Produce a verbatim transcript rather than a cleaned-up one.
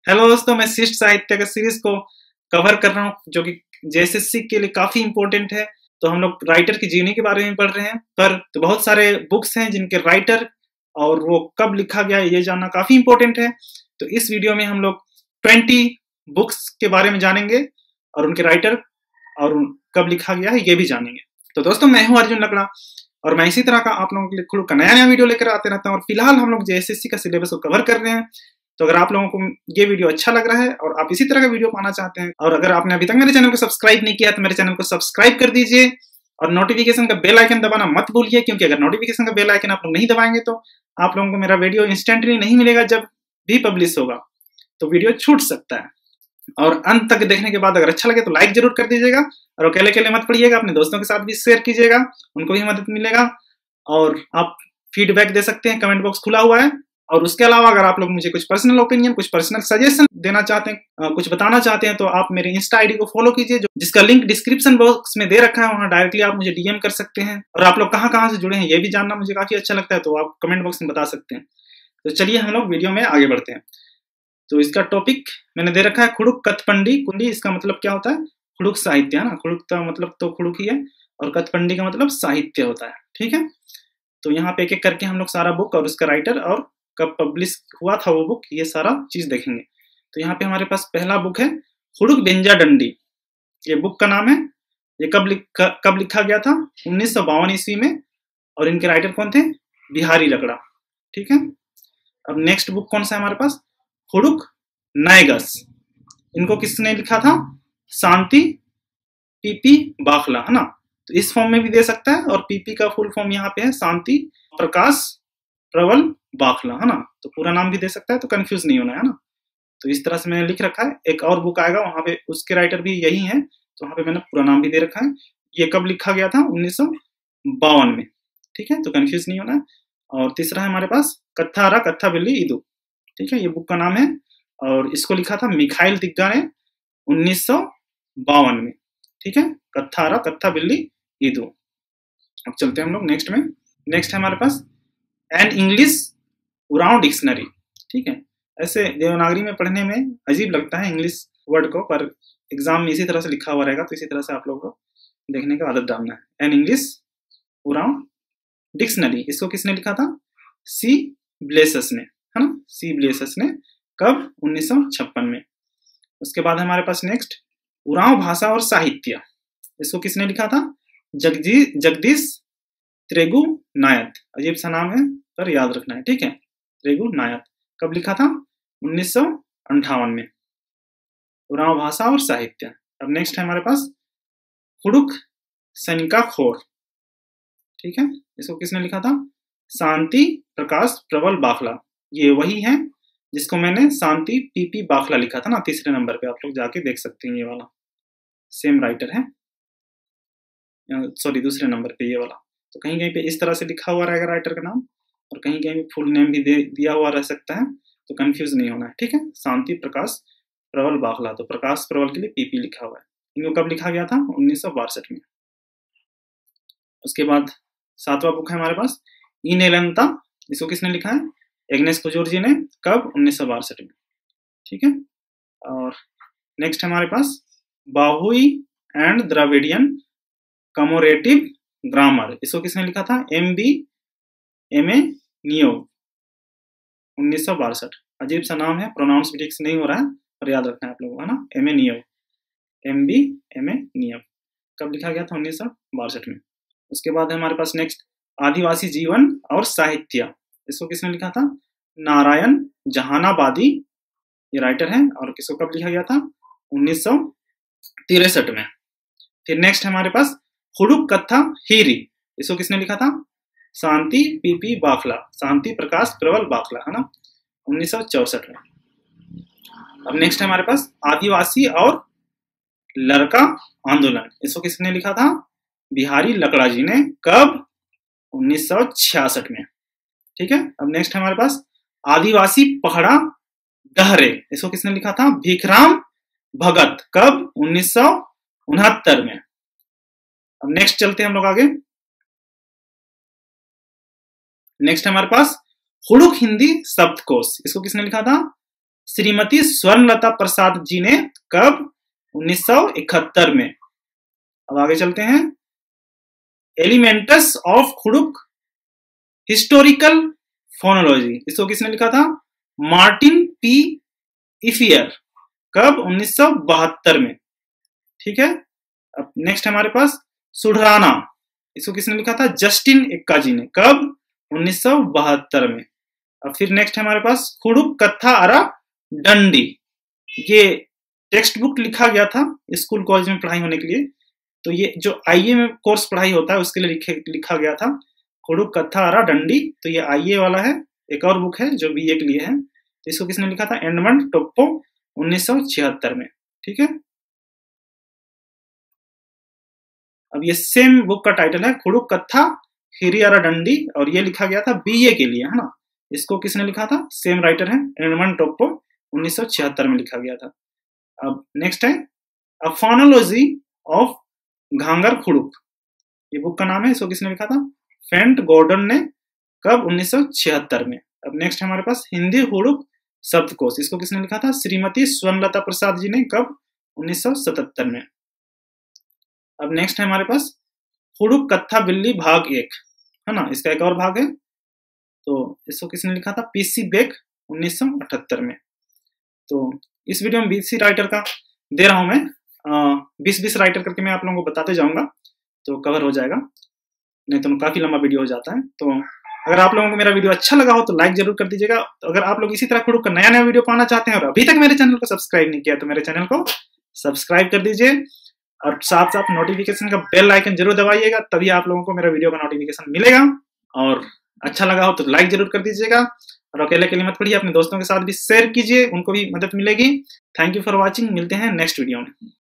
Hello दोस्तों, मैं शिष्ट साहित्य का सीरीज को कवर कर रहा हूँ जो कि जेएसएससी के लिए काफी इंपॉर्टेंट है। तो हम लोग राइटर की जीवनी के बारे में पढ़ रहे हैं, पर तो बहुत सारे बुक्स हैं जिनके राइटर और वो कब लिखा गया ये जानना काफी इंपॉर्टेंट है। तो इस वीडियो में हम लोग बीस बुक्स के बारे में जानेंगे और उनके राइटर और कब लिखा गया है ये भी जानेंगे। तो दोस्तों, मैं हूँ अर्जुन लकड़ा और मैं इसी तरह का आप लोगों के लिए खुद का नया नया वीडियो लेकर आते रहता हूँ। और फिलहाल हम लोग जेएसएससी का सिलेबस को कवर कर रहे हैं। तो अगर आप लोगों को ये वीडियो अच्छा लग रहा है और आप इसी तरह का वीडियो पाना चाहते हैं और अगर आपने अभी तक मेरे चैनल को सब्सक्राइब नहीं किया तो मेरे चैनल को सब्सक्राइब कर दीजिए और नोटिफिकेशन का बेल आइकन दबाना मत भूलिए, क्योंकि अगर नोटिफिकेशन का बेल आइकन आप लोग नहीं दबाएंगे तो आप लोगों को मेरा वीडियो इंस्टेंटली नहीं मिलेगा जब भी पब्लिश होगा, तो वीडियो छूट सकता है। और अंत तक देखने के बाद अगर अच्छा लगे तो लाइक जरूर कर दीजिएगा और अकेले अकेले मत पढ़िएगा, अपने दोस्तों के साथ भी शेयर कीजिएगा, उनको भी मदद मिलेगा। और आप फीडबैक दे सकते हैं, कमेंट बॉक्स खुला हुआ है। और उसके अलावा अगर आप लोग मुझे कुछ पर्सनल ओपिनियन, कुछ पर्सनल सजेशन देना चाहते हैं, कुछ बताना चाहते हैं, तो आप मेरे इंस्टा आईडी को फॉलो कीजिए, जो जिसका लिंक डिस्क्रिप्शन बॉक्स में दे रखा है। वहां डायरेक्टली आप मुझे डीएम कर सकते हैं। और आप लोग कहां कहां से जुड़े हैं ये भी जानना मुझे काफी अच्छा लगता है, तो आप कमेंट बॉक्स में बता सकते हैं। तो चलिए हम लोग वीडियो में आगे बढ़ते हैं। तो इसका टॉपिक मैंने दे रखा है खुड़ुक कथपंडी कुंडी। इसका मतलब क्या होता है? खुड़ुक साहित्य है ना। खुड़ुक का मतलब तो खुड़ुक ही है और कथपंडी का मतलब साहित्य होता है। ठीक है, तो यहाँ पे एक एक करके हम लोग सारा बुक और उसका राइटर और कब पब्लिश हुआ था वो बुक, ये सारा चीज देखेंगे। तो यहाँ पे हमारे पास पहला बुक है खुड़ुक बेंजा डंडी, ये बुक का नाम है। ये कब लिखा कब लिखा गया था? उन्नीस सौ बावन ईस्वी में। और इनके राइटर कौन थे? बिहारी लकड़ा। ठीक है, अब नेक्स्ट बुक कौन सा है हमारे पास? खुड़ुक नायगस। इनको किसने लिखा था? शांति पीपी बाखला, है ना। तो इस फॉर्म में भी दे सकता है और पीपी का फुल फॉर्म यहाँ पे है शांति प्रकाश प्रबल बाखला, है ना। तो पूरा नाम भी दे सकता है, तो कंफ्यूज नहीं होना है ना। तो इस तरह से मैंने लिख रखा है। एक और बुक आएगा वहां पे उसके राइटर भी यही है, तो वहां पे मैंने पूरा नाम भी दे रखा है। ये कब लिखा गया था? उन्नीस सौ बावन में। ठीक है, तो कंफ्यूज नहीं होना है। और तीसरा है हमारे पास कत्थारा कत्था बिल्ली ईदू। ठीक है, ये बुक का नाम है और इसको लिखा था मिखाइल तिग्गा ने उन्नीस सौ बावन में। ठीक है, कत्थारा कत्था बिल्ली ईदू। अब चलते हैं हम लोग नेक्स्ट में। नेक्स्ट है हमारे पास एन इंग्लिश उरांव डिक्शनरी। ठीक है, ऐसे देवनागरी में पढ़ने में अजीब लगता है इंग्लिश वर्ड को, पर एग्जाम में इसी तरह से लिखा हुआ रहेगा, तो इसी तरह से आप लोगों को देखने का आदत डालना है। एन इंग्लिश उरांव डिक्शनरी, इसको किसने लिखा था? सी ब्लेसस ने, है ना। सी ब्लेसस ने कब? उन्नीस सौ छप्पन में। उसके बाद हमारे पास नेक्स्ट उरांव भाषा और साहित्य, इसको किसने लिखा था? जगजी जगदीश त्रेगु नायत। अजीब सा नाम है पर याद रखना है। ठीक है, त्रेगु नायत कब लिखा था? उन्नीस सौ अंठावन में। उरांव भाषा और साहित्य। अब नेक्स्ट है हमारे पास खुड़ुक सनिका खोर। ठीक है, इसको किसने लिखा था? शांति प्रकाश प्रबल बाखला। ये वही है जिसको मैंने शांति पीपी बाखला लिखा था ना, तीसरे नंबर पे। आप लोग जाके देख सकते हैं, ये वाला सेम राइटर है, सॉरी दूसरे नंबर पे ये वाला। तो कहीं कहीं पे इस तरह से लिखा हुआ रहेगा राइटर का नाम और कहीं कहीं फुल नेम भी दे दिया हुआ रह सकता है, तो कंफ्यूज नहीं होना है। ठीक है, शांति प्रकाश प्रबल बाखला, तो प्रकाश प्रबल के लिए पीपी लिखा हुआ है। इनको कब लिखा गया था? उन्नीस सौ बासठ में। उसके बाद सातवां बुक है हमारे पास इनेलंता। इसको किसने लिखा है? एग्नेस कुजूर जी ने। कब? उन्नीस सौ बासठ में। ठीक है, और नेक्स्ट हमारे पास Brahui and Dravidian comparative grammar. इसको किसने लिखा था? M B Emeneau, उन्नीस सौ बासठ। अजीब सा नाम है, प्रोनाउंस भी ठीक से नहीं हो रहा है, पर याद रखना है आप लोगों को, है ना। Emeneau, M B Emeneau कब लिखा गया था? उन्नीस सौ बासठ में। उसके बाद है हमारे पास नेक्स्ट आदिवासी जीवन और साहित्य। इसको किसने लिखा था? नारायण जहानाबादी, ये राइटर है। और किसको कब लिखा गया था? उन्नीस सौ तिरसठ में। फिर नेक्स्ट है हमारे पास खुड़ुक कथा हीरी। इसको किसने लिखा था? शांति पीपी बाखला, शांति प्रकाश प्रबल बाखला, है ना, उन्नीस सौ चौसठ में। अब नेक्स्ट है हमारे पास आदिवासी और लड़का आंदोलन। इसको किसने लिखा था? बिहारी लकड़ा जी ने। कब? उन्नीस सौ छियासठ में। ठीक है, अब नेक्स्ट है हमारे पास आदिवासी पहड़ा गहरे। इसको किसने लिखा था? भीखराम भगत। कब? उन्नीस सौ उनहत्तर में। अब नेक्स्ट चलते हैं हम लोग आगे। नेक्स्ट है हमारे पास खुड़ुक हिंदी शब्दकोश। इसको किसने लिखा था? श्रीमती स्वर्णलता प्रसाद जी ने कब? उन्नीस सौ इकहत्तर में। अब आगे चलते हैं। Elements of Kurukh historical phonology, इसको किसने लिखा था? Martin P Pfeiffer. कब? उन्नीस सौ बहत्तर में। ठीक है। अब नेक्स्ट हमारे पास सुढ़राना, इसको किसने लिखा था? जस्टिन एक्का जी ने। कब? उन्नीस सौ बहत्तर में। अब फिर नेक्स्ट हमारे पास खुड़ुक कथा अरा डंडी, ये टेक्स्ट बुक लिखा गया था स्कूल कॉलेज में पढ़ाई होने के लिए। तो ये जो आईए में कोर्स पढ़ाई होता है उसके लिए लिखे लिखा गया था खुड़ुक कथा अरा डंडी। तो ये आईए वाला है। एक और बुक है जो बीए के लिए है, तो इसको किसने लिखा था? एडमंड टोप्पो, उन्नीस सौ छिहत्तर में। ठीक है। अब ये सेम बुक का टाइटल है खुड़ुक कथा हिरियारा डंडी, और ये लिखा गया था बीए के लिए, है ना। इसको किसने लिखा था? सेम राइटर है, एडमंड टोप्पो, उन्नीस सौ छिहत्तर में लिखा गया था। अब नेक्स्ट है अ फोनोलॉजी ऑफ घांगर खुड़ुक, ये बुक का नाम है। इसको किसने लिखा था? फेंट गॉर्डन ने। कब? उन्नीस सौ छिहत्तर में। अब नेक्स्ट हमारे पास हिंदी खुड़ुक शब्दकोश, इसको किसने लिखा था? श्रीमती स्वर्णलता प्रसाद जी ने। कब? उन्नीस सौ सतहत्तर में। अब नेक्स्ट है हमारे पास खुड़ुक कथा बिल्ली भाग एक, है ना, इसका एक और भाग है। तो इसको किसने लिखा था? पीसी बेक, उन्नीस सौ अठहत्तर में। तो इस वीडियो में बीस राइटर का दे रहा हूं मैं, बीस बीस राइटर करके मैं आप लोगों को बताते जाऊंगा, तो कवर हो जाएगा, नहीं तो काफी लंबा वीडियो हो जाता है। तो अगर आप लोगों को मेरा वीडियो अच्छा लगा हो तो लाइक जरूर कर दीजिएगा। तो अगर आप लोग इसी तरह खुड़ुक का नया नया वीडियो पाना चाहते हैं और अभी तक मेरे चैनल को सब्सक्राइब नहीं किया तो मेरे चैनल को सब्सक्राइब कर दीजिए, और साथ साथ नोटिफिकेशन का बेल आइकन जरूर दबाइएगा, तभी आप लोगों को मेरा वीडियो का नोटिफिकेशन मिलेगा। और अच्छा लगा हो तो लाइक जरूर कर दीजिएगा, और अकेले के लिए मत पढ़िए, अपने दोस्तों के साथ भी शेयर कीजिए, उनको भी मदद मिलेगी। थैंक यू फॉर वॉचिंग, मिलते हैं नेक्स्ट वीडियो में।